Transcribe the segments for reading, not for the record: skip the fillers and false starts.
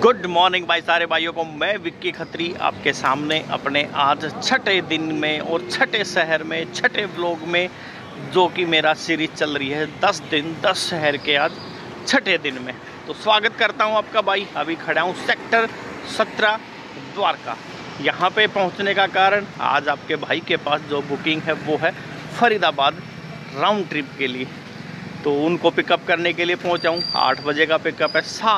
Good morning भाई सारे भाइयों को। मैं विक्की खत्री आपके सामने अपने आज छठे दिन में और छठे शहर में छठे व्लॉग में, जो कि मेरा सीरीज चल रही है 10 दिन 10 शहर के, आज छठे दिन में। तो स्वागत करता हूं आपका भाई। अभी खड़ा हूं सेक्टर 17 द्वारका। यहां पे पहुंचने का कारण, आज आपके भाई के पास जो बुकिंग है वो है फरीदाबाद राउंड ट्रिप के लिए। तो उनको पिकअप करने के लिए पहुंचा हूँ। 8 बजे का पिकअप है,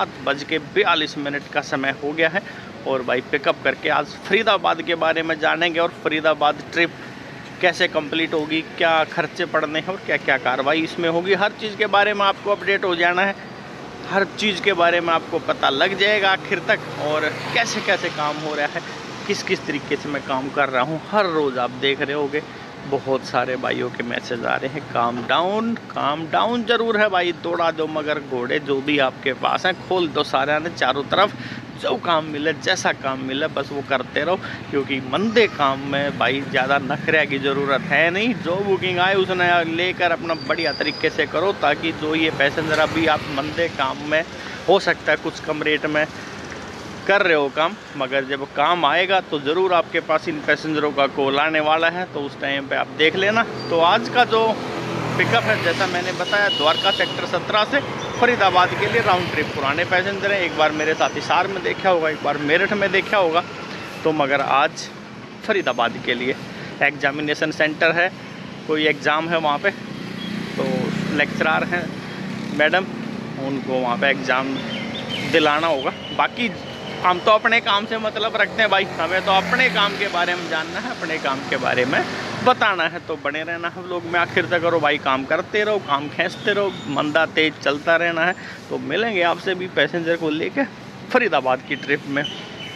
7:42 का समय हो गया है। और भाई पिकअप करके आज फरीदाबाद के बारे में जानेंगे और फरीदाबाद ट्रिप कैसे कंप्लीट होगी, क्या खर्चे पड़ने हैं और क्या क्या कार्रवाई इसमें होगी। हर चीज़ के बारे में आपको अपडेट हो जाना है। हर चीज़ के बारे में आपको पता लग जाएगा आखिर तक, और कैसे कैसे काम हो रहा है, किस किस तरीके से मैं काम कर रहा हूँ। हर रोज़ आप देख रहे होगे बहुत सारे भाइयों के मैसेज आ रहे हैं, काम डाउन जरूर है भाई। दौड़ा दो मगर घोड़े जो भी आपके पास हैं, खोल दो सारे ने चारों तरफ। जो काम मिले, जैसा काम मिले, बस वो करते रहो, क्योंकि मंदे काम में भाई ज़्यादा नखरे की ज़रूरत है नहीं। जो बुकिंग आए उसने लेकर अपना बढ़िया तरीके से करो, ताकि जो ये पैसेंजर अभी आप मंदे काम में हो सकता है कुछ कम रेट में कर रहे हो काम, मगर जब काम आएगा तो ज़रूर आपके पास इन पैसेंजरों का कॉल आने वाला है। तो उस टाइम पे आप देख लेना। तो आज का जो पिकअप है, जैसा मैंने बताया, द्वारका सेक्टर 17 से फरीदाबाद के लिए राउंड ट्रिप। पुराने पैसेंजर हैं, एक बार मेरे साथ हिसार में देखा होगा, एक बार मेरठ में देखा होगा, तो मगर आज फरीदाबाद के लिए एग्जामिनेशन सेंटर है, कोई एग्ज़ाम है वहाँ पर। तो लेक्चरार हैं मैडम, उनको वहाँ पर एग्ज़ाम दिलाना होगा। बाकी हम तो अपने काम से मतलब रखते हैं भाई, हमें तो अपने काम के बारे में जानना है, अपने काम के बारे में बताना है। तो बने रहना हम लोग में आखिर तक, करो भाई, काम करते रहो, काम खींचते रहो, मंदा तेज चलता रहना है। तो मिलेंगे आपसे भी पैसेंजर को लेके फरीदाबाद की ट्रिप में।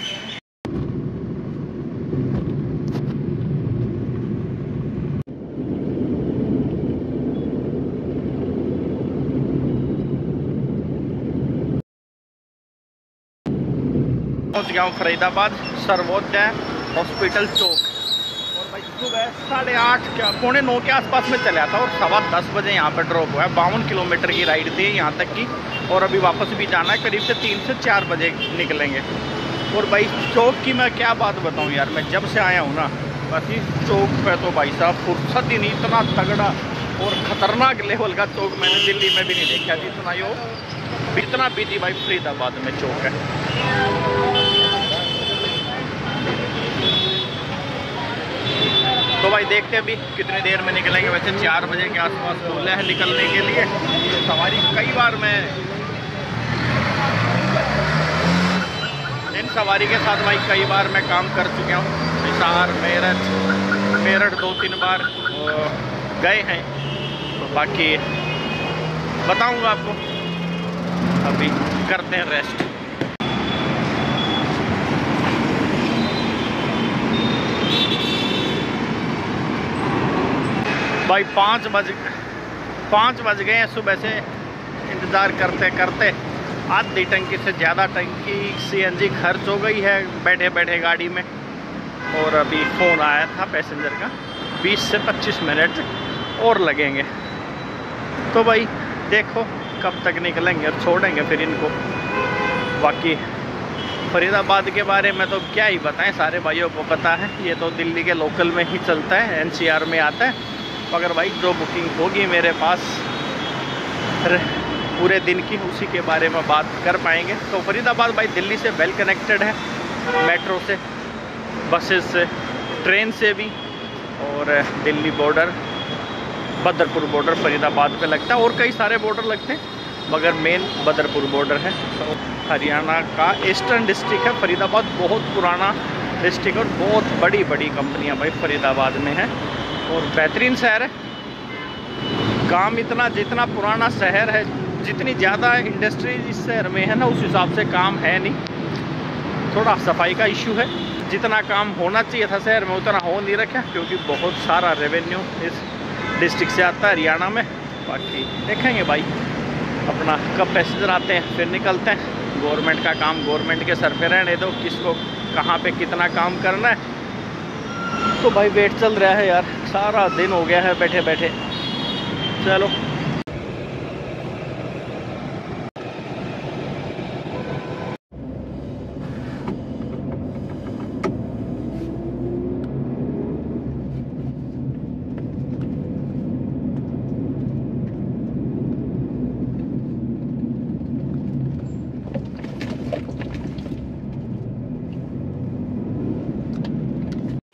पहुंच गया हूँ फरीदाबाद, सर्वोदय हॉस्पिटल चौक। और भाई सुबह 8:30 क्या 8:45 के आसपास में चला था, और 10:15 बजे यहाँ पर ड्रॉप हुआ है। 52 किलोमीटर की राइड थी यहाँ तक की, और अभी वापस भी जाना है। करीब से 3 से 4 बजे निकलेंगे। और भाई चौक की मैं क्या बात बताऊँ यार, मैं जब से आया हूँ ना, बस इस चौक पे तो भाई साहब फुर्सत ही नहीं। इतना तगड़ा और ख़तरनाक लेवल का चौक मैंने दिल्ली में भी नहीं देखा। इतना बिजी भाई फरीदाबाद में चौक है। तो भाई देखते हैं अभी कितनी देर में निकलेंगे। वैसे 4 बजे के आसपास बोला है निकलने के लिए। सवारी कई बार मैं इन सवारी के साथ भाई कई बार मैं काम कर चुका हूँ। हिसार, मेरठ 2-3 बार गए हैं। तो बाकी बताऊँगा आपको। अभी करते हैं रेस्ट। भाई 5 बज गए हैं सुबह से इंतज़ार करते करते। आधी टंकी से ज़्यादा टंकी CNG खर्च हो गई है बैठे बैठे गाड़ी में। और अभी फ़ोन आया था पैसेंजर का, 20 से 25 मिनट और लगेंगे। तो भाई देखो कब तक निकलेंगे और छोड़ेंगे फिर इनको। बाकी फरीदाबाद के बारे में तो क्या ही बताएं, सारे भाइयों को पता है। ये तो दिल्ली के लोकल में ही चलता है, NCR में आता है। मगर भाई जो बुकिंग होगी मेरे पास पूरे दिन की, उसी के बारे में बात कर पाएंगे। तो फरीदाबाद भाई दिल्ली से वेल कनेक्टेड है, मेट्रो से, बसेस से, ट्रेन से भी। और दिल्ली बॉर्डर, बदरपुर बॉर्डर फरीदाबाद पे लगता है, और कई सारे बॉर्डर लगते हैं, मगर मेन बदरपुर बॉर्डर है। तो हरियाणा का ईस्टर्न डिस्ट्रिक्ट है फरीदाबाद। बहुत पुराना डिस्ट्रिक्ट और बहुत बड़ी बड़ी कंपनियां भाई फरीदाबाद में हैं, और बेहतरीन शहर है। काम इतना, जितना पुराना शहर है, जितनी ज़्यादा इंडस्ट्री इस शहर में है ना, उस हिसाब से काम है नहीं। थोड़ा सफाई का इशू है। जितना काम होना चाहिए था शहर में उतना हो नहीं रखा, क्योंकि बहुत सारा रेवेन्यू इस डिस्ट्रिक्ट से आता है हरियाणा में। बाकी देखेंगे भाई अपना कब पैसेंजर आते हैं फिर निकलते हैं। गवर्नमेंट का काम गवर्नमेंट के सर पे रहने दो, किसको कहाँ पे कितना काम करना है। तो भाई वेट चल रहा है यार, सारा दिन हो गया है बैठे बैठे। चलो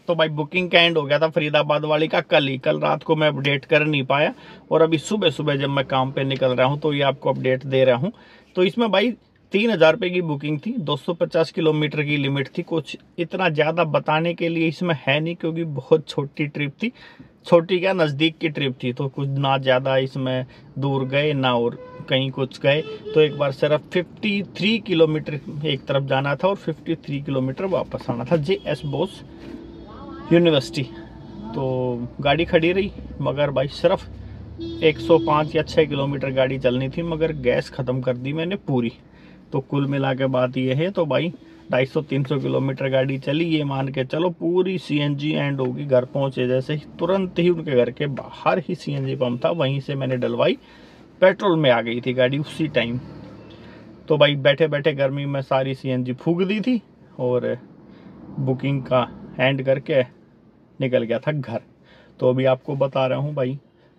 तो भाई बुकिंग का एंड हो गया था फरीदाबाद वाली का कल रात को मैं अपडेट कर नहीं पाया, और अभी सुबह सुबह जब मैं काम पे निकल रहा हूँ तो ये आपको अपडेट दे रहा हूँ। तो इसमें भाई 3000 रुपये की बुकिंग थी, 250 किलोमीटर की लिमिट थी। कुछ इतना ज़्यादा बताने के लिए इसमें है नहीं, क्योंकि बहुत छोटी ट्रिप थी, छोटी क्या नज़दीक की ट्रिप थी, तो कुछ ना ज़्यादा इसमें दूर गए ना और कहीं कुछ गए। तो एक बार सिर्फ 53 किलोमीटर एक तरफ जाना था और 53 किलोमीटर वापस आना था JS बोस यूनिवर्सिटी। तो गाड़ी खड़ी रही, मगर भाई सिर्फ 105 या 6 किलोमीटर गाड़ी चलनी थी, मगर गैस ख़त्म कर दी मैंने पूरी। तो कुल मिला के बात ये है, तो भाई 250-300 किलोमीटर गाड़ी चली, ये मान के चलो पूरी CNG एंड होगी। घर पहुंचे जैसे ही तुरंत ही उनके घर के बाहर ही CNG पंप था, वहीं से मैंने डलवाई, पेट्रोल में आ गई थी गाड़ी उसी टाइम। तो भाई बैठे बैठे गर्मी में सारी CNG फूक दी थी और बुकिंग का एंड करके निकल गया था घर। तो अभी आपको बता रहा हूँ भाई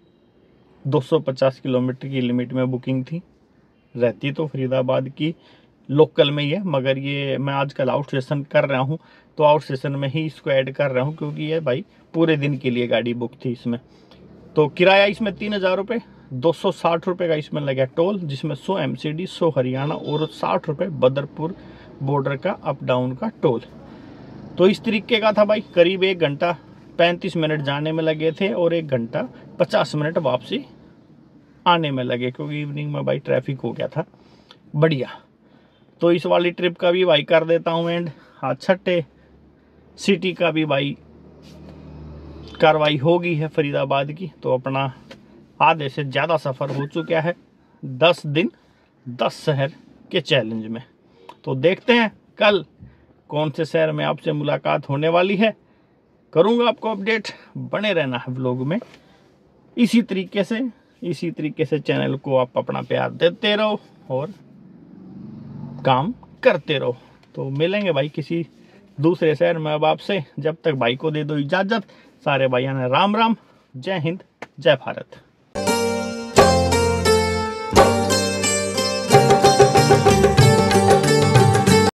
250 किलोमीटर की लिमिट में बुकिंग थी, रहती तो फरीदाबाद की लोकल में ही है, मगर ये मैं आजकल आउट स्टेशन कर रहा हूँ तो आउट स्टेशन में ही इसको ऐड कर रहा हूँ, क्योंकि ये भाई पूरे दिन के लिए गाड़ी बुक थी इसमें। तो किराया इसमें 3000 रुपये, 260 रुपये का इसमें लगा टोल, जिसमें 100 MCD, 100 हरियाणा और 60 रुपये बदरपुर बॉर्डर का अप डाउन का टोल। तो इस तरीके का था भाई। करीब 1 घंटा 35 मिनट जाने में लगे थे और 1 घंटा 50 मिनट वापसी आने में लगे, क्योंकि इवनिंग में भाई ट्रैफिक हो गया था बढ़िया। तो इस वाली ट्रिप का भी भाई कर देता हूँ एंड। आज छठे सिटी का भी भाई कार्रवाई हो गई है फरीदाबाद की। तो अपना आधे से ज़्यादा सफ़र हो चुका है 10 दिन 10 शहर के चैलेंज में। तो देखते हैं कल कौन से शहर में आपसे मुलाकात होने वाली है, करूँगा आपको अपडेट। बने रहना है व्लॉग में इसी तरीके से चैनल को आप अपना प्यार देते रहो और काम करते रहो। तो मिलेंगे भाई किसी दूसरे शहर में अब आपसे। जब तक भाई को दे दो इजाज़त। सारे भाइयों ने राम राम, जय हिंद, जय भारत।